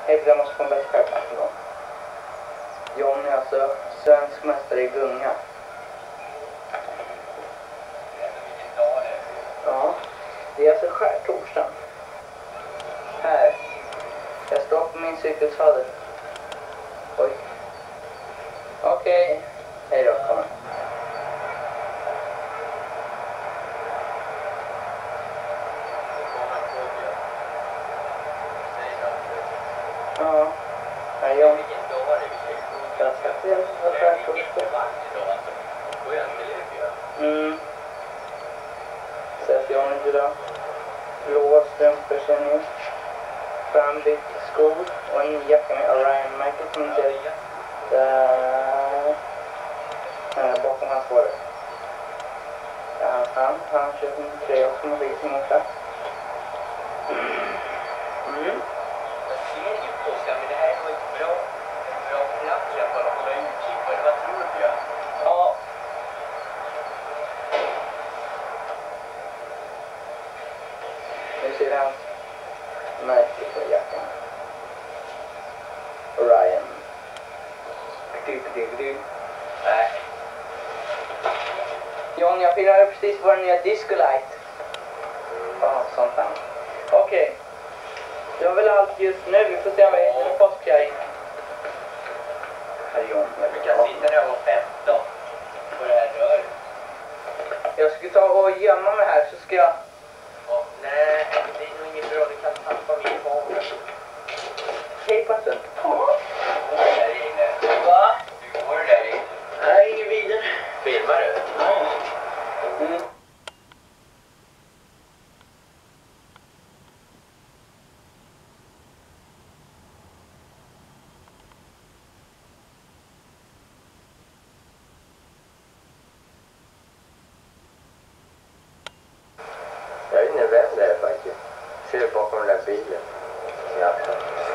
Jag måste få en bättre skärpa en gång. Johnny är alltså svensk mästare i gunga. Ja, det är alltså skärtorsdagen. Här. Jag står på min cykelsadel. Oj. Okej. Hej då, kommer. Ja. Hej John. Jag ska se vad skärtorsdag. Sett Johnny idag. Blå strumpor ser ni. Frambytt skor och en ny jacka med Orion-märket som inte där bakom hans spåret. Ja, han köper en tröja också med fick sin morsa. Jag ser ju på sig, men det här är nog ett bra plats att bara hålla utkik på. Vad tror du, Björn? Ja. Nu ser vi hans märke på jackan. Orion. Nej. John, jag filmade precis vår nya Discolight. Ja, sånt här. Okej. Det var väl allt just nu. Vi får se om vi hittar en påskkärring. Herre John. Vi kan sitta där och vara 15 på det här röret. Jag ska ta och gömma mig här så ska jag... Nej, det är nog inget bra. Du kan tappa min kamera. Hej på en stund. Där inne. Va? Hur går det där inne? Nej, ingen vidare. Filmar du? Mm. Jag är inne vem det är faktiskt. Ser bakom den där bilen. Ja.